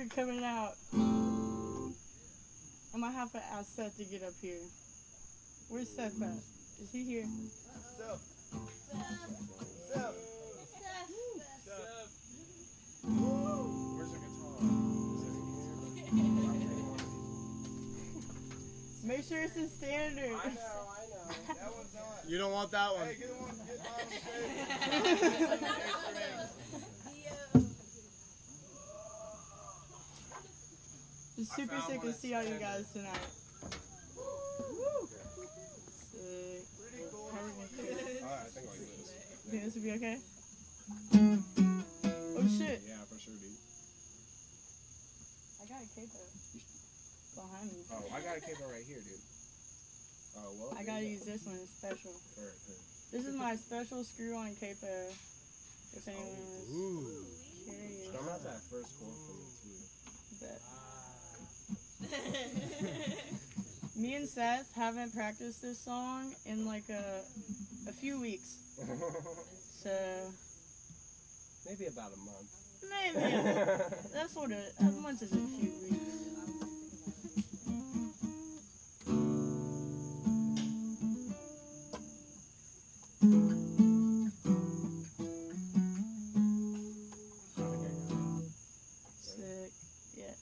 you're coming out. I might have to ask Seth to get up here. Where's Seth at? Is he here? Seth. Where's the guitar? Make sure it's a standard. I know. That one's not. You don't want that one. Hey, get one. Get Just super sick to see all you guys tonight. Sick. Pretty cool. Alright, I think I'll use this. Think this will be okay? Oh shit. Yeah, for sure, dude. I got a capo behind me. Oh, I got a capo right here, dude. Oh, well. I gotta use this one, it's special. Alright. This is my special screw-on capo. If anyone was Ooh. curious. Strum out that first chord for me, too. Bet. Me and Seth haven't practiced this song in like a few weeks. So Maybe about a month. maybe that's sort of a month is a few weeks. Sick. Yeah.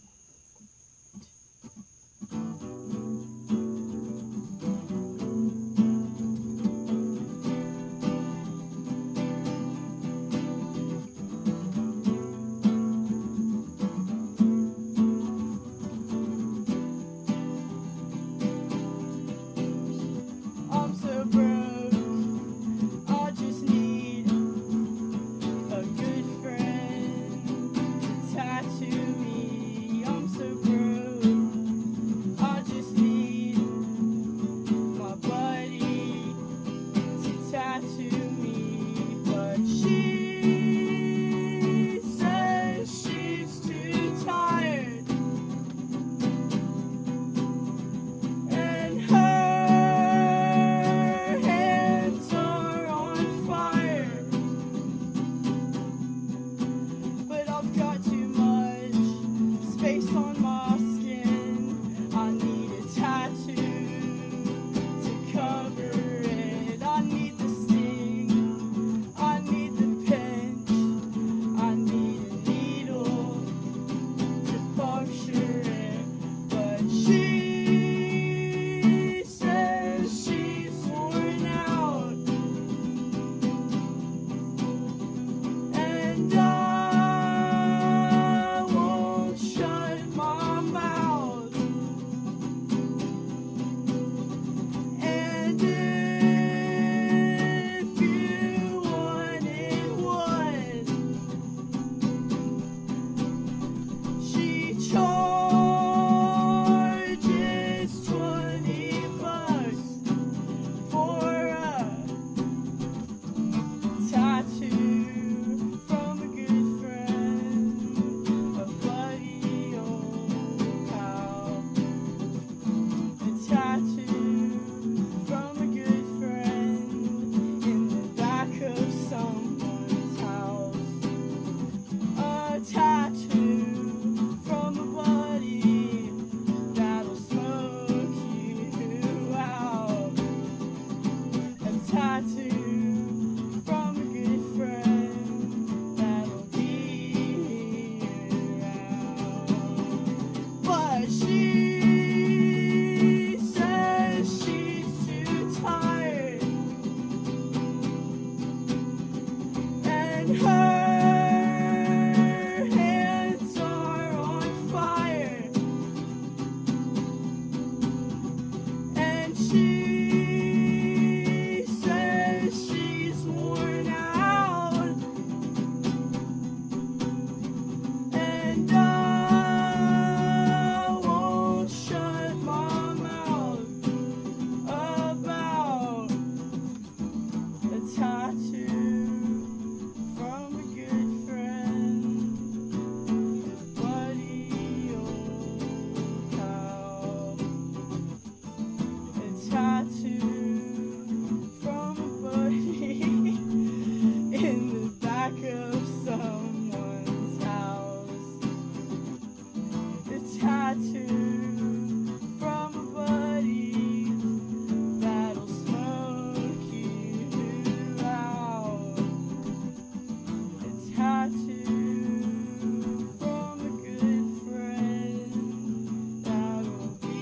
tattoo from a buddy that'll smoke you out. A tattoo from a good friend that'll be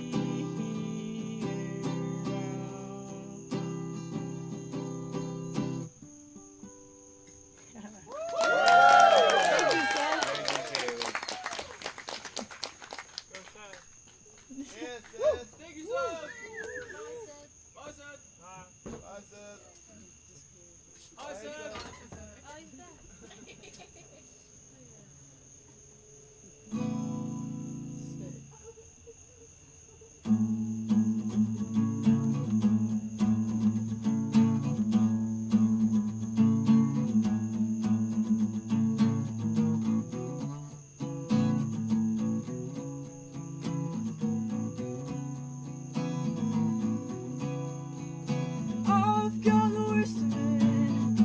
Yes, yes. Thank you, sir. Bye, sir. I said. Bye, sir. I've got the worst of it.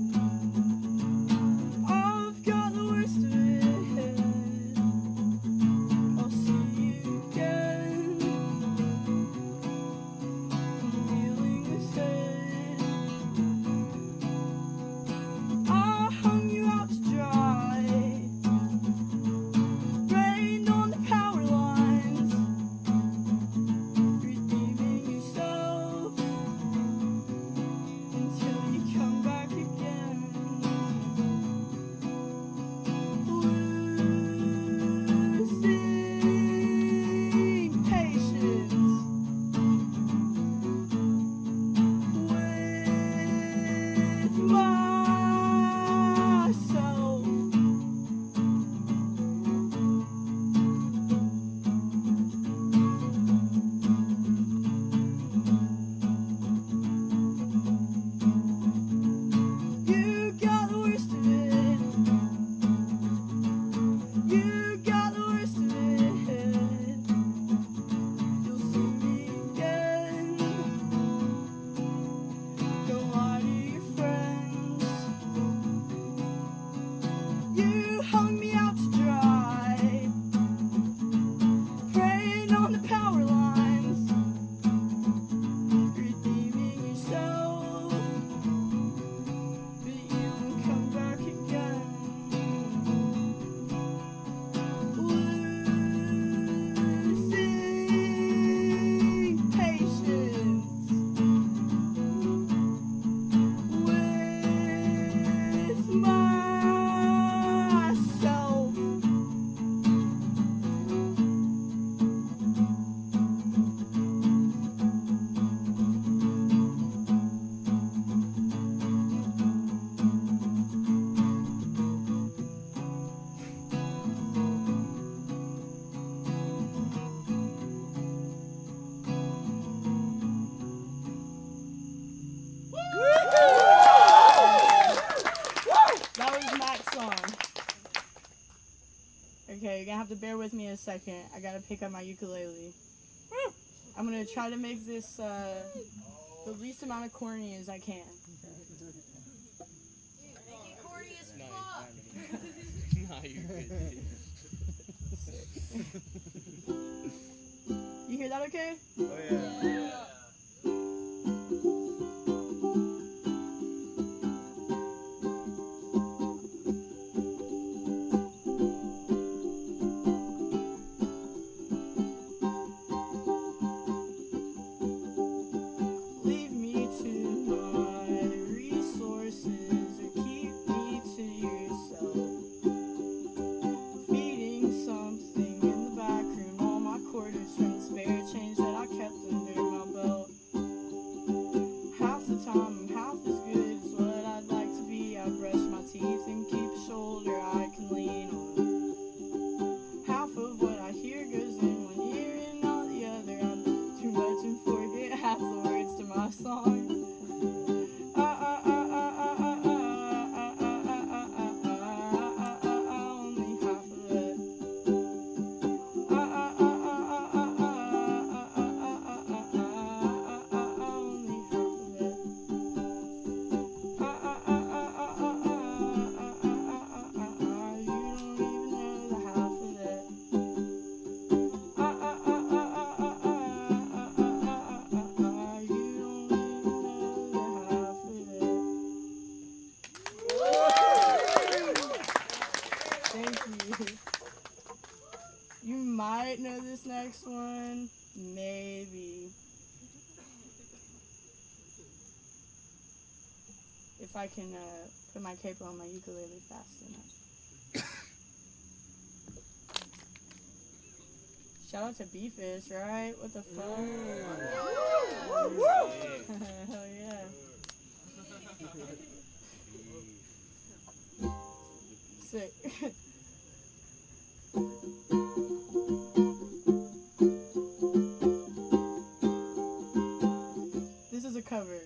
I've got the worst of it. I'll see you again. I'm feeling this head. I hung you out to dry. Rained on the power lines. Redeeming yourself until you come back again. Losing patience with myself. You got the worst of it. You got the worst of it. You'll see me again. Go lie to your friends. You hung me out to dry. Praying on the power lines. Redeeming yourself. But you will come back again. Losing patience with myself. That was Matt's song. Okay, you're gonna have to bear with me a second. I gotta pick up my ukulele. I'm gonna try to make this the least amount of corny as I can. Corny as fuck. Nah, you're good. You hear that okay? Oh, yeah. Leave me to my resources or keep me to yourself. Feeding something in the back room, all my quarters from the spare change that I kept under my Thank you. You might know this next one. Maybe. If I can put my capo on my ukulele fast enough. Shout out to B-Fish, right? What the fuck? Hell yeah. Sick. This is a cover.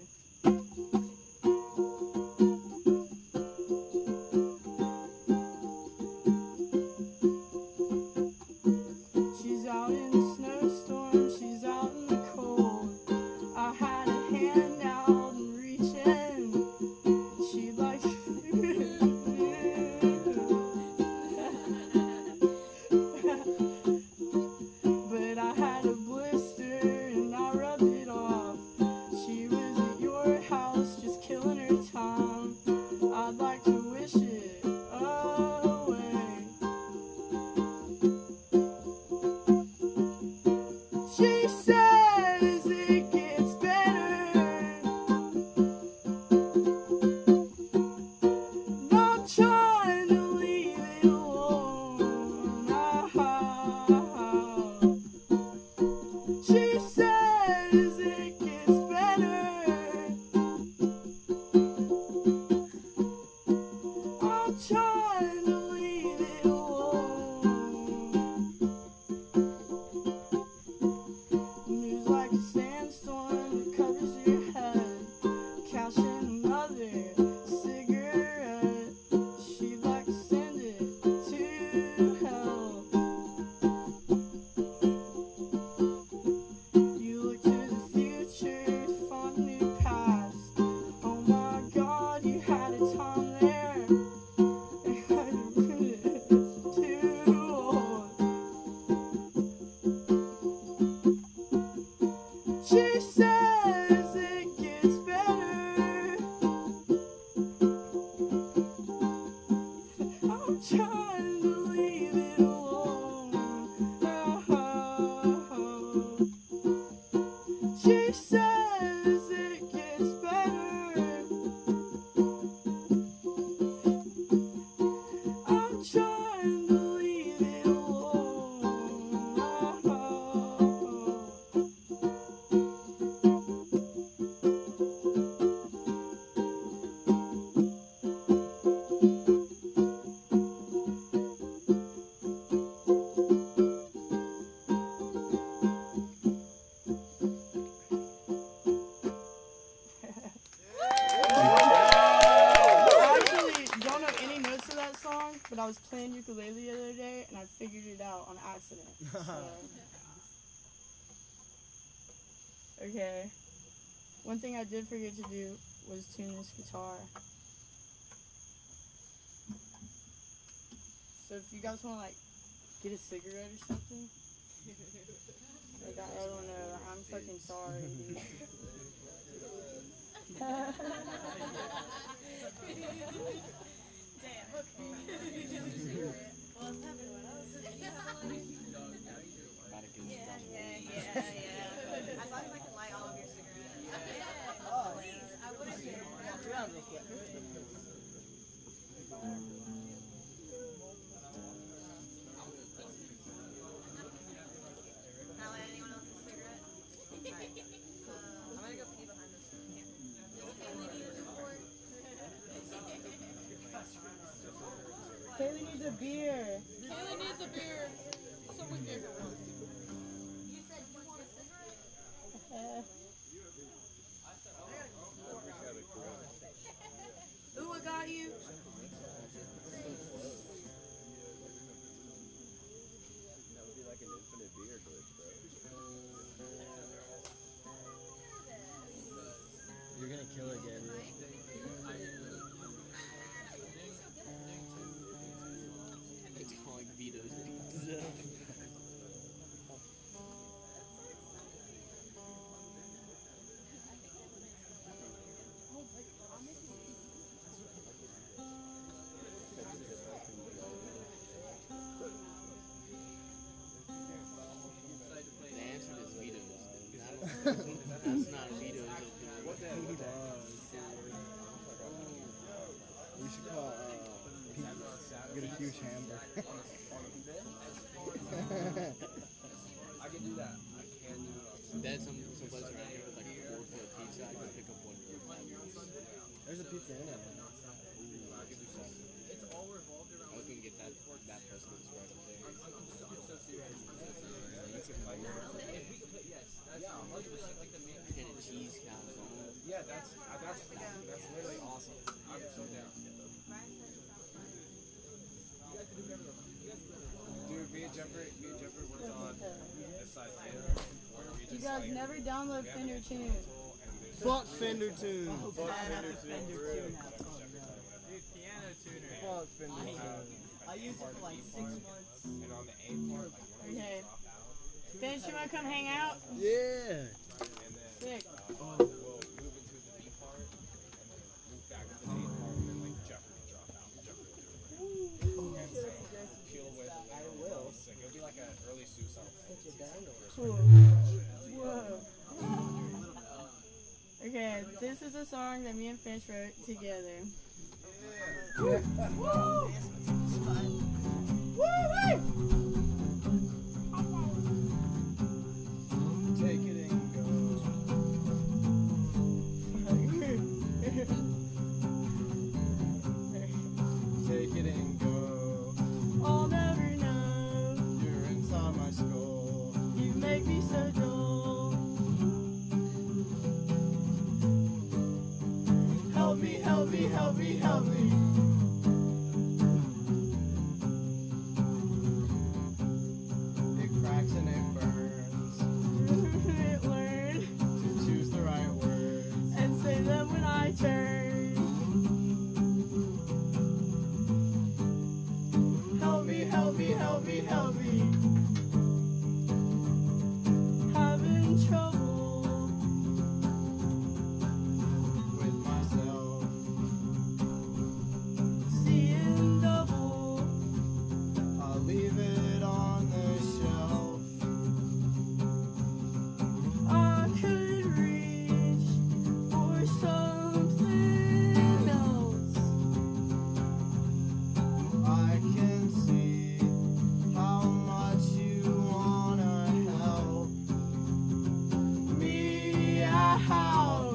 She's out in the snowstorm, she's out in the cold. I had a hand out and reach in. She likes but I had a blister and I rubbed it off. She was at your house just killing her time. I'd like to wish it away. She says it gets better. I'm trying to leave it alone. She says it gets better. I'm trying to leave it alone. News like a sandstorm that covers your head. Cashing another cigarette. She'd like to send it to hell. You look to the future to find a new past. Oh my God, you had a time there. Too old. She says it gets better. I'm trying to leave it alone. She says it gets better. I'm trying to leave it alone. I actually don't know any notes of that song, but I was playing ukulele the other day and I figured it out on accident. So. Okay. One thing I did forget to do was tune this guitar. So if you guys want to like get a cigarette or something, like I don't know, I'm fucking sorry, dude. Damn, okay. Well, it's everyone else. Yeah. As long as I can light all of your cigarettes. Please, I wouldn't care. Can I light anyone else's cigarette? Alright. I'm gonna go pee behind this camera. Kaylee needs a beer. Kaylee needs a beer. Someone gave her one. You said you want a cigarette? Ooh, I got you. That would be like an infinite beer glitch, bro. You're gonna kill it, Gabriel. It's calling Vito's things. get a huge hamburger. I can do that. I can do it. There's some place around here with like a 4-foot pizza. I can pick up one really bad. There's a pizza in it. It's all revolved around. I was gonna get that Preston's right up there. That's a fight. If we could put, yes, that's 100% like the main. Get a cheese calzone. Yeah, that's literally awesome. I'm so down. Dude, me and Jeffrey worked on this idea. You guys never download Fender Tune. Fuck Fender Tune. Fuck Fender Tune. Fender Tune. Piano tuner. Fuck Fender Tune. I used it for like 6 months. And on the A part, like when Okay. we drop out, Finch, you wanna come hang out? Yeah. Sick. we'll move into the B part, and then move back to the A part, and then like Jeffrey will drop out. Jeffrey will do it. And so peel away the layer. I will. It'll be like an early suicide. Cool. Whoa. Okay, this is a song that me and Finch wrote together. Woo! Woo! Woo! Take it and go. Take it and go. I'll never know. You're inside my skull. You make me so dull. Help me, help me, help me, help me. It cracks and it burns. Learn To choose the right words. and say them when I turn. Help me, help me, help me, help me. Having trouble With myself. seeing double. I'll leave it on the shelf. I could reach for something else. I can see how much you wanna help Me out.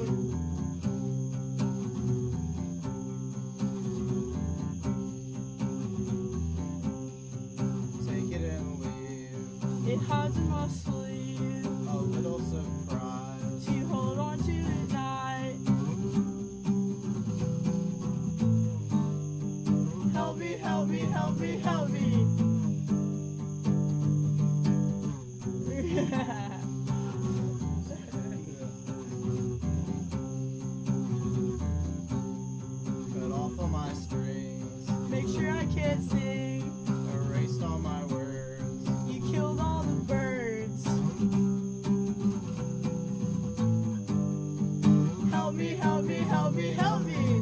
Take it and leave. It hides in my sleeve A little surprise. to hold on to tonight. Help me, help me, help me, help me. Cut off all my strings. Make sure I can't sing. Erased all my words. You killed all the birds. Help me, help me, help me, help me.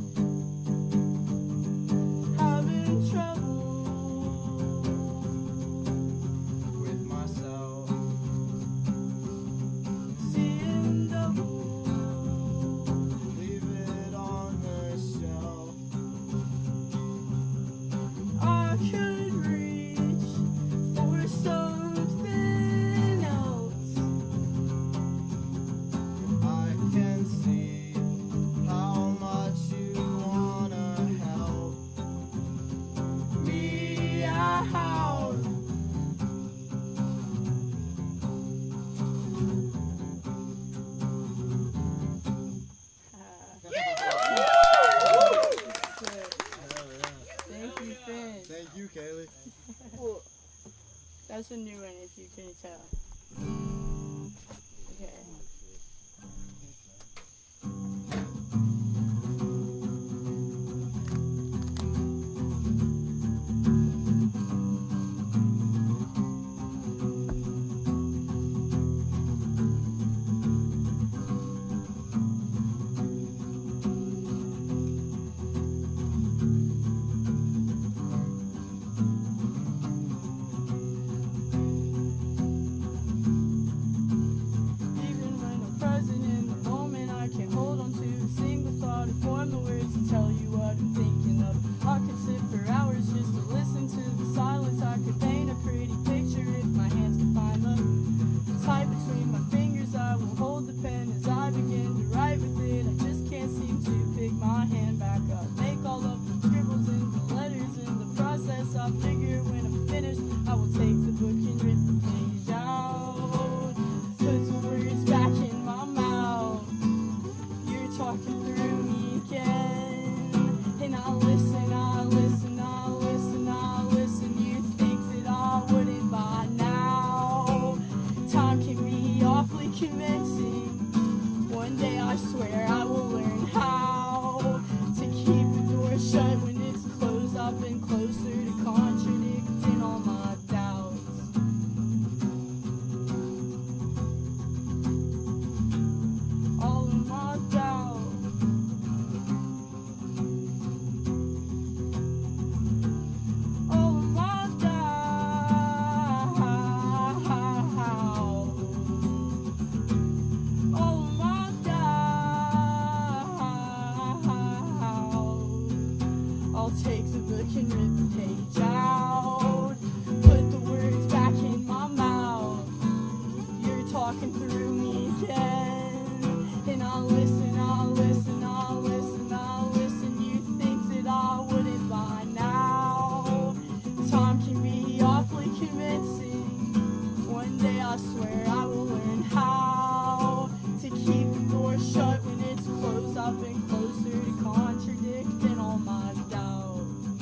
Having trouble With myself. seeing double. Leave it on the shelf. I could reach for something else. I can see how much you wanna help Me out. Thank you, Finn. Thank you, Kaylee. That's a new one, if you can tell. Okay. Even I figure when I'm finished, I will take the book and rip the page out. Put the words back in my mouth. You're talking through me again. And I'll listen, I'll listen, I'll listen, I'll listen. You think that I wouldn't by now. Time can be awfully convincing. One day I swear I will learn how to keep the door shut when it's closed. I've been closer to contradicting all my doubts. All of my doubts. All of my doubts. All of my doubts. I'll take the book and rip the page out. Put the words back in my mouth. You're talking through me again. And I'll listen, I'll listen, I'll listen, I'll listen. You think that I wouldn't by now. Time can be awfully convincing. One day I swear I will learn how to keep the door shut when it's closed. I've been closer to contradicting all my doubts.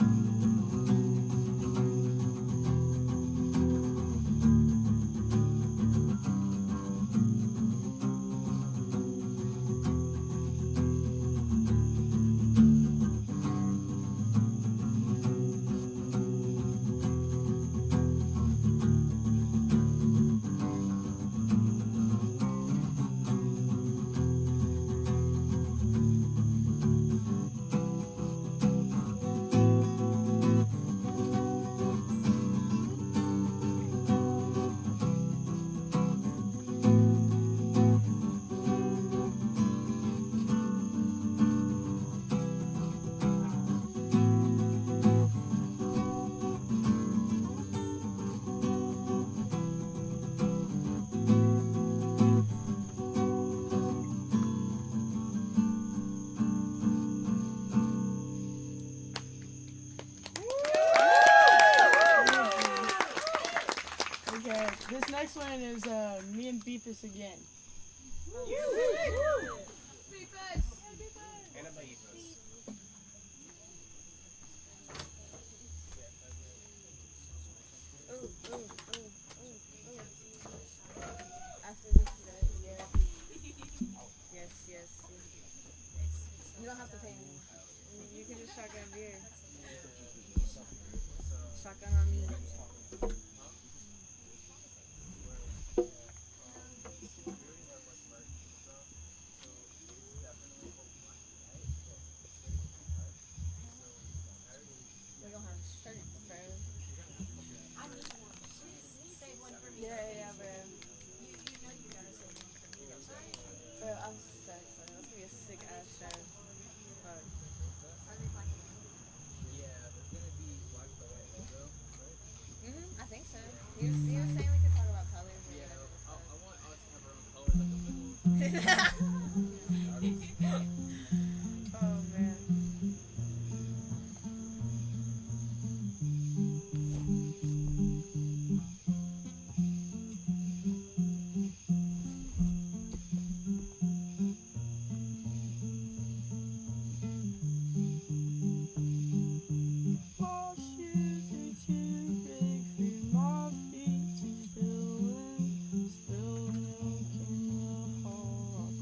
Okay, this next one is me and Beefus again. And a Beefus. After this, yeah. Yes, yes. You don't have to pay me. You can just shotgun beer. Shotgun on me. We don't have shirts, bro. Yeah, bro. Bro, I'm sick, so that's gonna be a sick ass show. Fuck. I think so. He was saying we could talk about colors. I want us to have our own colors like the Oh man. My shoes are too big for my feet to fill in. Spilled milk in the hall.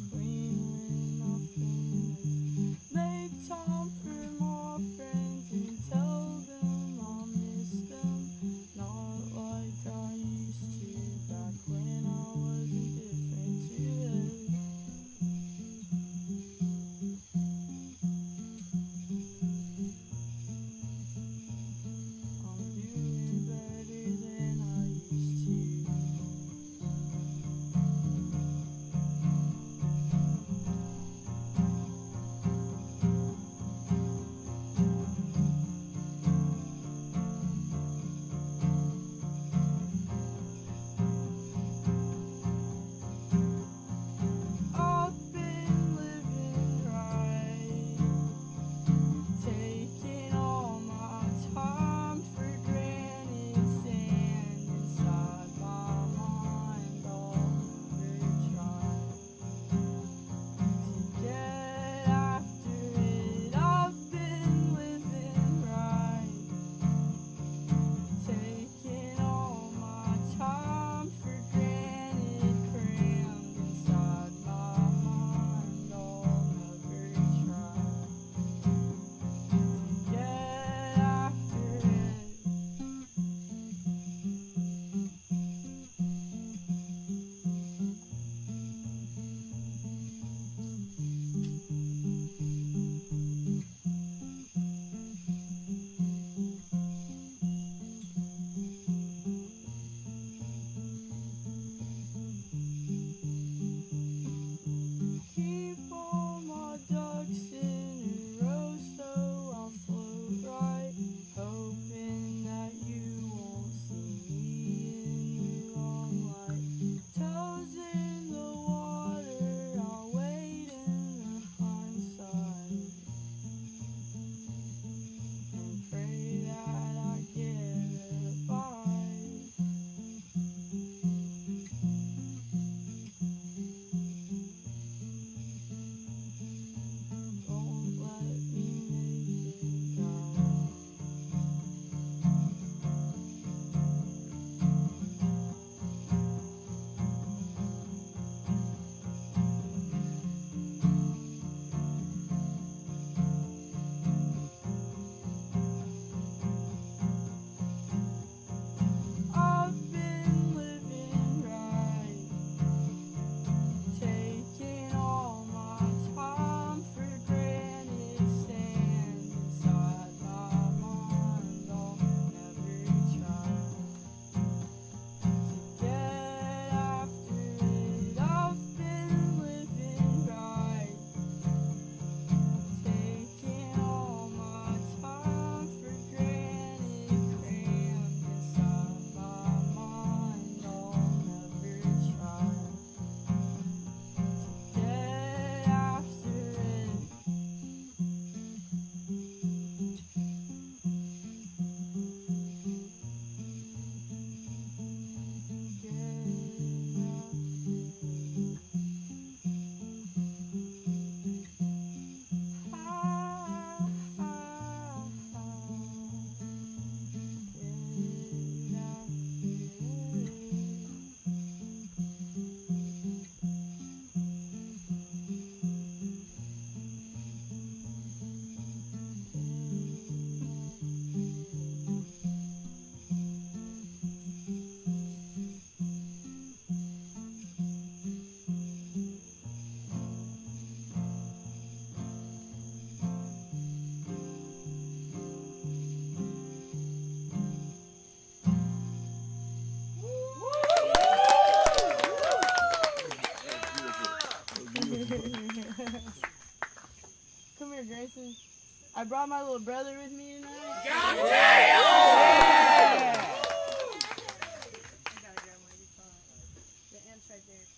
brought my little brother with me tonight. God damn! Yeah. I gotta grab my guitar. The amp's right there.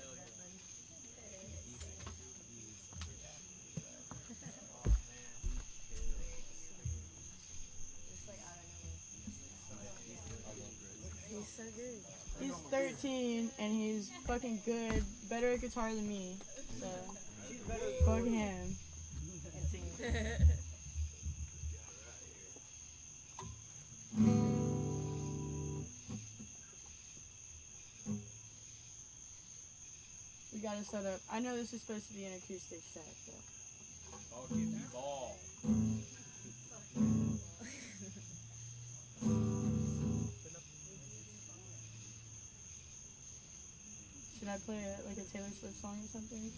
He's so good. He's 13 and he's fucking good. Better at guitar than me. So, fuck him. We gotta set up. I know this is supposed to be an acoustic set, but. Fucking ball. Should I play like a Taylor Swift song or something?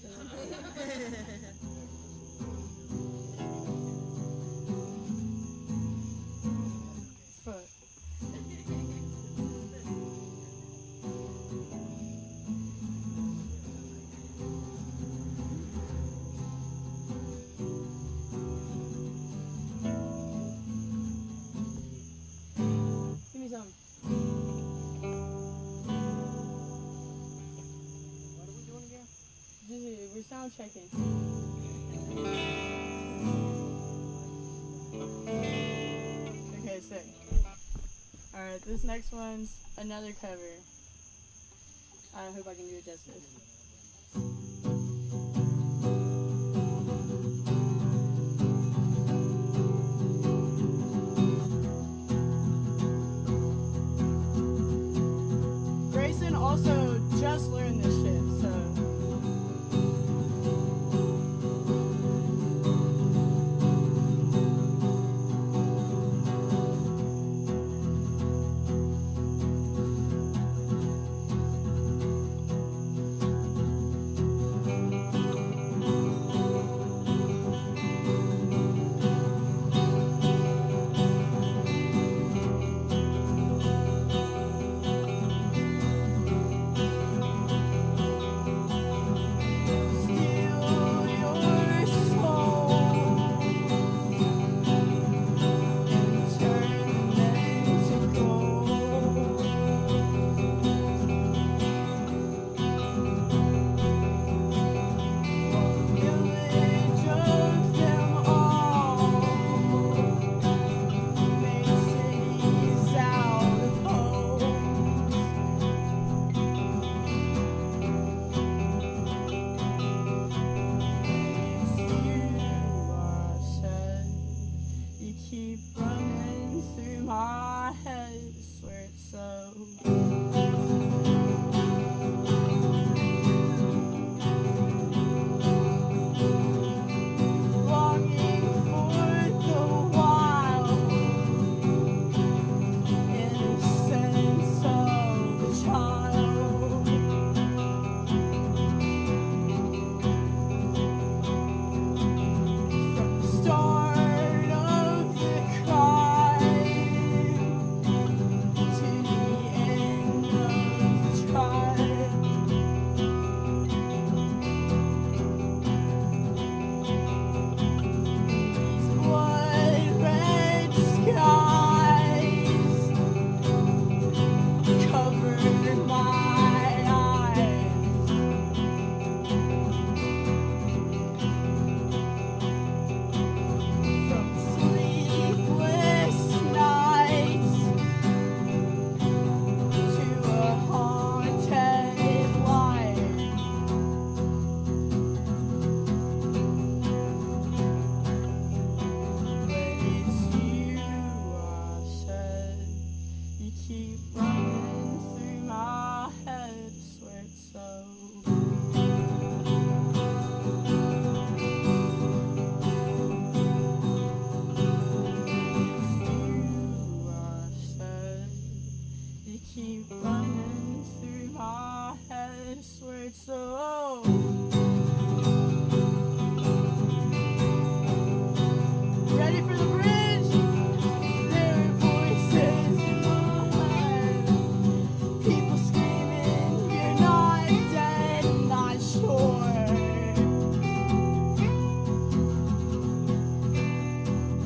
Fuck. Give me some. What are we doing again? We're sound checking. Okay, sick. Alright, this next one's another cover. I hope I can do it justice. Grayson also just learned this shit, so. Keep running through my head, swear it's so. Longing for the wild innocence of a child. From the start of the crime to the end of the trial. These blood-red skies cover my eyes. From sleepless nights to a haunted life. But it's you, I said. You keep running through my head, swear it's so. You keep running through my head, swear it's so. Ready for the bridge? There are voices in my head. People screaming, you're not dead, I'm not sure.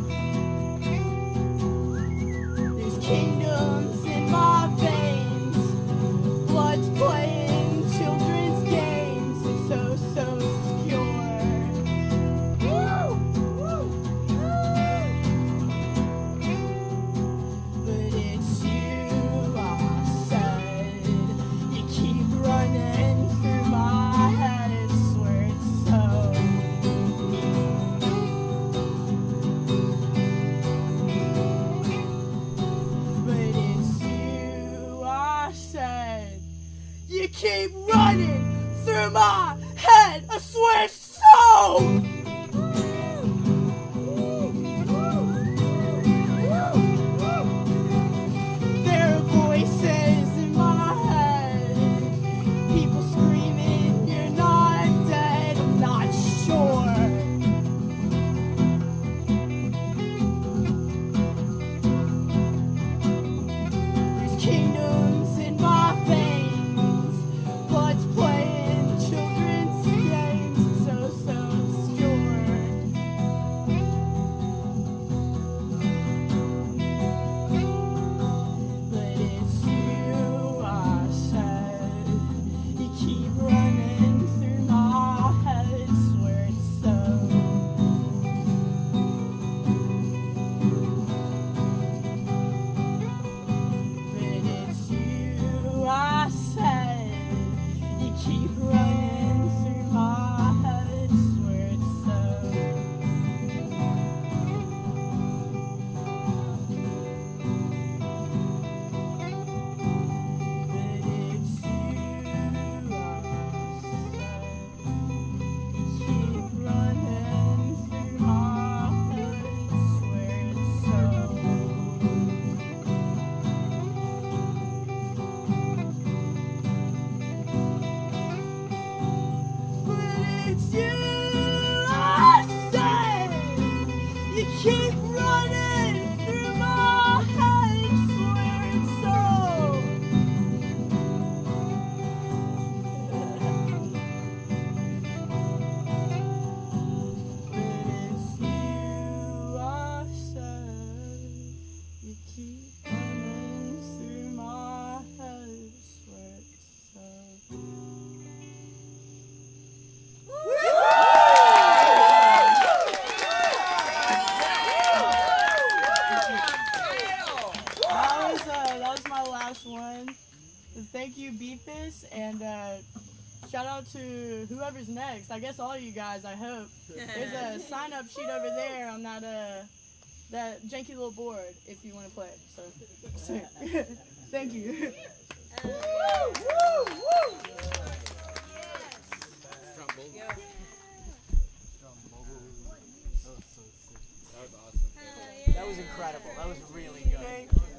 keep running through my head. I swear so. There are voices in my head, people screaming, you're not dead. I'm not sure. There's kingdoms in my veins, blood's playing children's games. It's so obscure. But it's you, I said. You keep running through my head, swear it's so. But it's you, I said. You keep running through my head, swear it's so. But it's you, I said. You keep running through my head, swear it's so. But it's you, I said. You keep running through my head, swear it's so. But it's you, I said. You keep running through my head, swear it's so. That was my last one. Thank you, Beefus, and shout out to whoever's next. I guess all you guys, I hope. There's a sign-up sheet over there on that janky little board if you want to play. So thank you. That was incredible. That was really good.